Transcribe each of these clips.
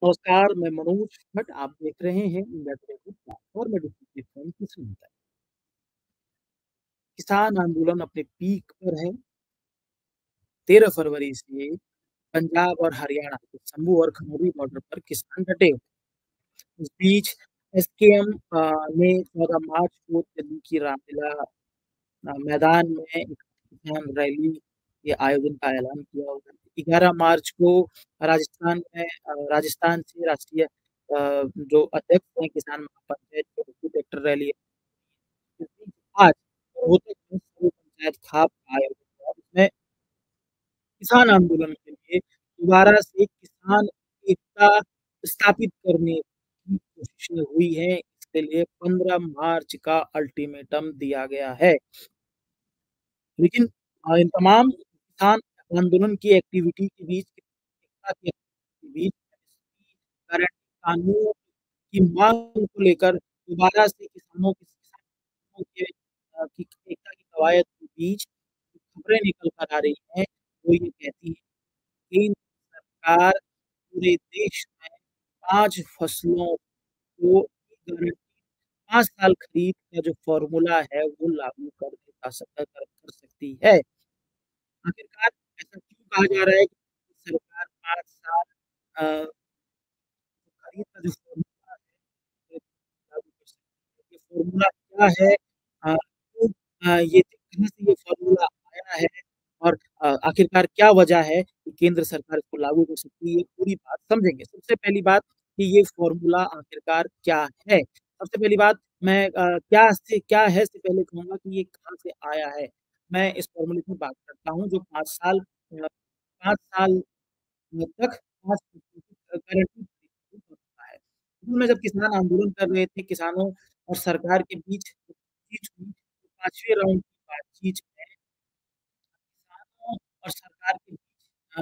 नमस्कार, मैं मनोज भट्ट, आप देख रहे हैं इंडिया टुडे प्लेटफ़ॉर्म और मैं प्लेटफ़ॉर्म की सुनता है। किसान आंदोलन अपने पीक पर है, 13 फरवरी से पंजाब और हरियाणा के संभू और खनौरी बॉर्डर पर किसान डटे हुए हैं। इस बीच एसकेएम ने 14 मार्च को दिल्ली की रामलीला मैदान में एक किसान रैली के आयोजन का ऐलान किया हुआ है। 11 मार्च को राजस्थान से राष्ट्रीय जो अध्यक्ष हैं किसान महापंचायत के ट्रैक्टर रैली इस बीच आज रोहतक में सर्व पंचायत खाप का आयोजन हुआ, जिसमें किसान आंदोलन के लिए दोबारा से किसान एकता स्थापित करने की कोशिशें हुई हैं। इसके लिए 15 मार्च का अल्टीमेटम दिया गया है। लेकिन इन तमाम किसान आंदोलन की एक्टिविटी के बीच एकता के बीच गारंटी कानून की मांग को लेकर दोबारा से किसानों के की एकता की कवायद के बीच खबरें निकल कर आ रही हैं, वो ये कहती हैं केंद्र सरकार पूरे देश में 5 फसलों को गारंटी 5 साल खरीद का जो फ़ॉर्मूला है, वो लागू कर सकती है। आखिरकार ऐसा क्यों कहा जा रहा है कि सरकार 5 साल अ, खरीद का जो फ़ॉर्मूला है, लागू कर सकती है। ये फ़ॉर्मूला क्या है? क्यों ये कहाँ से ये फ़ॉर्मूला आया है और आखिरकार क्या वजह है कि केंद्र सरकार इसको लागू कर सकती है, ये पूरी बात समझेंगे। सबसे पहली बात कि ये फ़ॉर्मूला आखिरकार क्या है? सबसे पहली बात मैं क्या है से पहले कहूँगा कि ये कहाँ से आया है। मैं इस फ़ॉर्मूले की बात करता हूँ जो 5 साल तक 5 गारंटी होता है। शुरू में जब किसान आंदोलन कर रहे थे, किसानों और सरकार के बीच बातचीत हुई, तो 5वें राउंड की बातचीत में किसानों और सरकार के बीच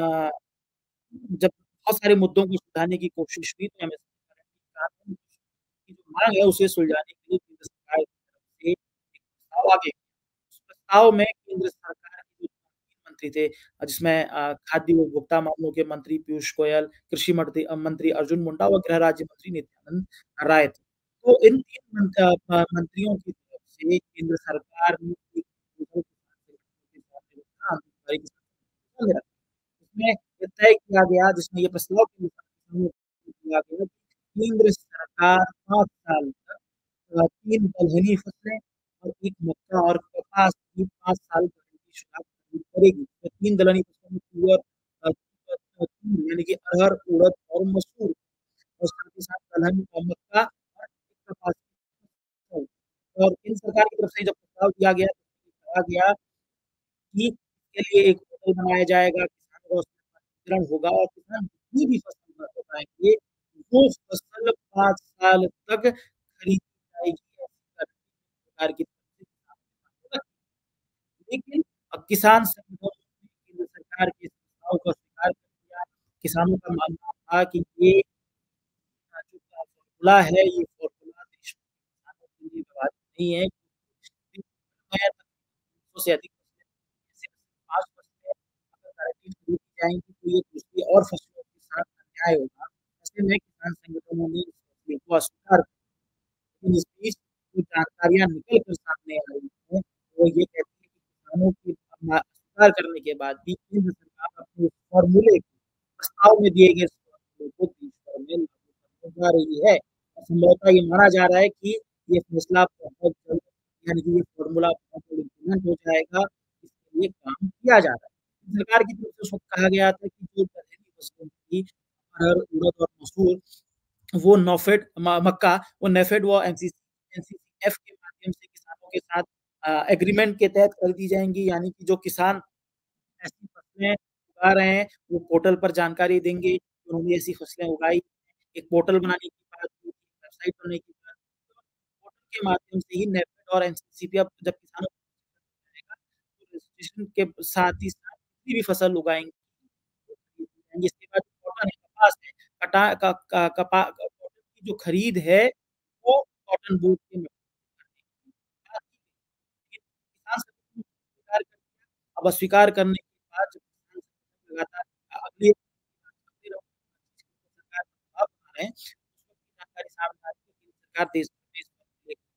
जब बहुत सारे मुद्दों को सुलझाने की कोशिश हुई, तो एमएसपी कानून की जो माँग है, उसे सुलझाने के लिए केंद्र सरकार की तरफ से एक प्रस्ताव आगे उस प्रस्ताव में केंद्र सरकार के जो 3 मंत्री थे जिसमें खाद्य व उपभोक्ता मामलों के मंत्री पीयूष गोयल, कृषि मंत्री अर्जुन मुंडा व गृह राज्य मंत्री नित्यानंद राय थे। तो इन 3 मंत्रियों की तरफ से केंद्र सरकार ने एक प्रपोज़ल इसमें ये तय किया गया जिसमें ये प्रस्ताव किया गया कि केंद्र सरकार 5 साल तक 3 दलहनी फसलें और 1 मक्का और कपास की 5 साल गारंटी शुदा खरीद करेगी। तो 3 दलहनी फसलों में तुअर तिल यानी कि अरहर, उड़द और मसूर और साथ ही साथ दलहन और मक्का और कपास की फसल। और केंद्र सरकार की तरफ से जब प्रस्ताव दिया गया तो कहा गया कि इसके लिए एक पोर्टल बनाया जाएगा, किसानों का उसमें पंजीकरण होगा और किसान जितनी भी फसल लगाएँगे, वो फसल 5 साल तक खरीदी जाएगी। ऐसी सरकार की तरफ से किसानों के सामने रखी। लेकिन किसान संगठनों ने केंद्र सरकार के इस प्रस्ताव को अस्वीकार कर दिया। किसानों का मानना था कि ये जो फ़ॉर्मूला है, ये फ़ॉर्मूला देश में किसानों के लिए व्यवहारिक नहीं है। से अधिक फसलें 5 फसलें अगर गारंटी खरीदी जाएँगी तो ये दूसरी और फसलों के साथ अन्याय होगा। ऐसे में किसान संगठनों ने इस फैसले को अस्वीकार कर दिया। लेकिन इस बीच जो जानकारियाँ निकल कर सामने आ रही हैं, वो ये कहती है कि किसानों की अस्वीकार करने के बाद भी केंद्र सरकार अपने फ़ॉर्मूले को प्रस्ताव में दिए गए इस फ़ॉर्मूले को देश भर में लागू करने जा रही है। और संभवतः ये माना जा रहा है कि ये फैसला बहुत जल्द यानी कि ये फ़ॉर्मूला बहुत जल्द इम्प्लीमेंट हो जाएगा, इसके लिए काम किया जा रहा है। सरकार की तरफ से उस वक़्त कहा गया था कि जो दलहनी फसलों की अरहर, उड़द और मसूर वो नॉफेड मक्का वो नेफेड व एनसीसीएफ के माध्यम से किसानों के साथ एग्रीमेंट के तहत कर दी जाएँगी, यानी कि जो किसान ऐसी फसलें उगा रहे हैं, वो पोर्टल पर जानकारी देंगे, उन्होंने ऐसी फसलें उगाई। एक पोर्टल बनाने की बात हुई थी, वेबसाइट बनाने की बात हुई थी और पोर्टल के माध्यम से ही नेफेड और एनसीसीपी अब जब किसानों को जाएगा, तो रजिस्ट्रेशन के साथ ही साथ जितनी भी फसल उगाएँगे, वो खरीदी जाएँगी। इसके बाद कॉटन है, कपास है, कटा क क कपा कॉटन की जो खरीद है, वो कॉटन बोर्ड के माध्यम से करने की बात की गई। लेकिन किसान संगठनों ने स्वीकार कर दिया। अब अस्वीकार करने के बाद जब किसान संगठन लगातार अगले सरकार देश में इस पर एक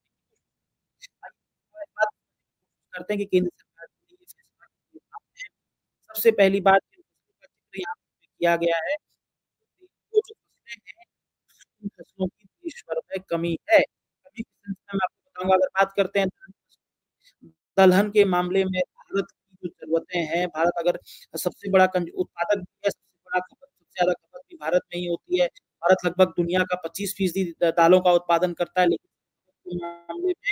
बात करते हैं कि केंद्र सरकार के लिए ये फैसला है। सबसे पहली बात जिन फसलों का ज़िक्र यहाँ पे किया गया है, वो जो फसलें हैं, उन फसलों की देश भर में कमी है। कमी की संख्या मैं आपको बताऊँगा अगर बात करते हैं दलहन के मामले में भारत की जो ज़रूरतें हैं, भारत अगर सबसे बड़ा उत्पादक भी है, सबसे बड़ा सबसे ज़्यादा खपत भी भारत में ही होती है। भारत लगभग दुनिया का 25% दालों का उत्पादन करता है, लेकिन के मामले में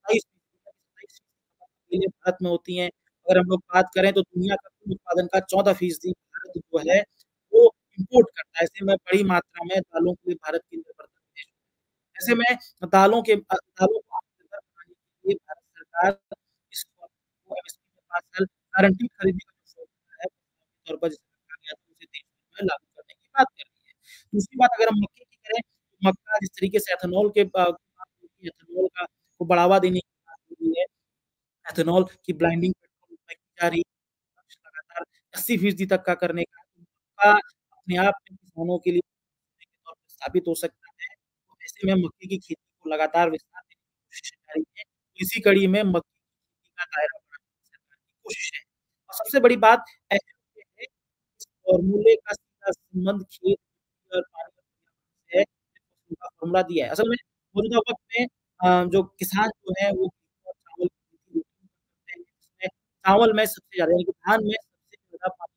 27% भारत में होती हैं। अगर हम लोग बात करें तो दुनिया का कुल उत्पादन का 14% भारत जो है, वो इम्पोर्ट करता है। ऐसे में बड़ी मात्रा में दालों के लिए भारत की निर्भरता देश ऐसे में दालों को आत्मनिर्भर बनाने के लिए भारत सरकार इस एमएसपी के 5 साल गारंटी खरीदने का जो फॉर्मूला है, तौर पर जिसे रखा गया था, उसे देश भर में लागू करने की बात कर रही है। दूसरी बात अगर हम मक्के की करें, तो मक्का जिस तरीके से एथेनॉल का को बढ़ावा देने की बात हो रही है, एथेनॉल की ब्लेंडिंग पेट्रोल में की जा रही है, लगातार 80% तक का करने का मक्का अपने आप में किसानों के लिए के तौर पे साबित हो सकता है। तो ऐसे में मक्के की खेती को लगातार विस्तार देने की कोशिश जारी है। इसी कड़ी में मक्के की खेती का दायरा बढ़ाने की सरकार की कोशिश है। और सबसे बड़ी बात अहम ये है, इस फ़ॉर्मूले का सीधा संबंध खेत और पानी से है, का फ़ॉर्मूला दिया है। असल में मौजूदा वक़्त में जो किसान जो हैं वो गेहूँ और चावल की खेती करते हैं, जिसमें चावल में सबसे ज़्यादा यानी कि धान में सबसे ज़्यादा पानी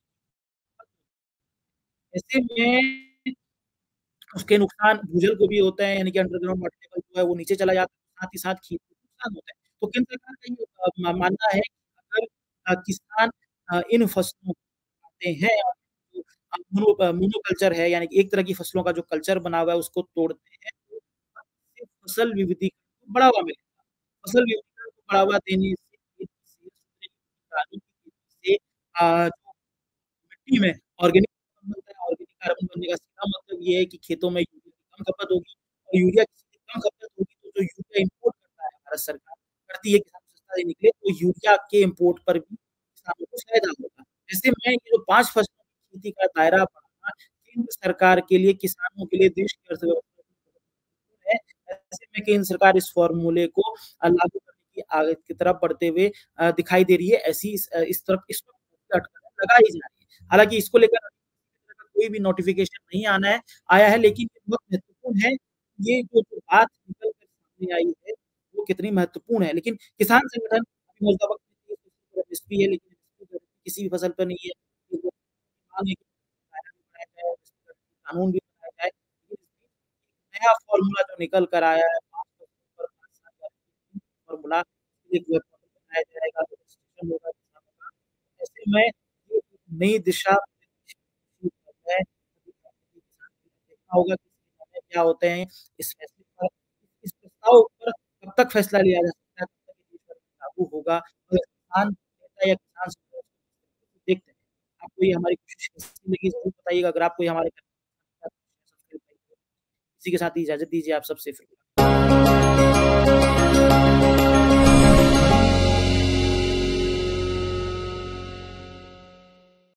ऐसे में उसके नुकसान भूजल को भी होते हैं, यानी कि अंडरग्राउंड वाटर लेवल जो है वो नीचे चला जाता है, साथ ही साथ खेती को नुकसान होता है। तो केंद्र सरकार का ये मानना है कि अगर किसान इन फसलों को उगाते हैं और जो मोनोकल्चर है, यानी कि एक तरह की फसलों का जो कल्चर बना हुआ है उसको तोड़ते हैं, तो इससे फसल विविधीकरण को बढ़ावा मिलेगा। फसल विविधीकरण को बढ़ावा देने से खेती से दालों की खेती से जो मिट्टी में ऑर्गेनिक कार्बन बनता है, ऑर्गेनिक कार्बन बनने का सीधा मतलब ये है कि खेतों में यूरिया की कम खपत होगी और यूरिया की कम खपत होगी तो जो यूरिया इम्पोर्ट करता है भारत सरकार करती है किसानों को सस्ता देने के लिए, तो यूरिया के इम्पोर्ट पर भी किसानों को फायदा होगा। ऐसे में ये जो 5 फसलों की खेती का दायरा बढ़ाना केंद्र सरकार के लिए, किसानों के लिए, देश की अर्थव्यवस्था है। ऐसे में केंद्र सरकार इस फ़ॉर्मूले को लागू करने की की तरफ बढ़ते हुए दिखाई दे रही है। ऐसी इस तरफ इस वक़्त अटकलें लगाई जा रही है। हालाँकि इसको लेकर कोई भी नोटिफ़िकेशन नहीं आया है, लेकिन ये बहुत महत्वपूर्ण है। ये जो बात निकल कर सामने आई है, वो कितनी महत्वपूर्ण है। लेकिन किसान संगठन अभी मौजूदा वक़्त में एमएसपी है, लेकिन एमएसपी किसी भी फसल पे नहीं है। तो वो मांग है कि दायरा भी बढ़ाया जाए, कानून भी बनाया जाए। नया फ़ॉर्मूला जो निकल कर आया है, 5 पर 5 साल का फ़ॉर्मूला एक वेबसाइट बनाया जाएगा, तो रजिस्ट्रेशन होगा किसानों का। ऐसे में ये एक नई दिशा है, देखना होगा कि इसके निर्णय क्या होते हैं, इस फैसले पर इस प्रस्ताव पर कब तक फैसला लिया जा सकता है, कब तक ये देश भर में लागू होगा और किसान नेता या किसान संगठन देखते हैं। आपको ये हमारी कोशिश कैसी लगी ज़रूर बताइएगा, अगर आपको ये हमारे इसी के साथ इजाज़त दीजिए आप सबसे फिर